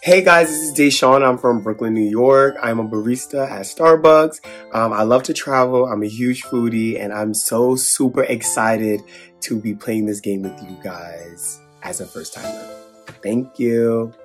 Hey guys, this is Deshawn. I'm from Brooklyn, New York. I'm a barista at Starbucks. I love to travel. I'm a huge foodie, and I'm so super excited to be playing this game with you guys as a first timer. Thank you.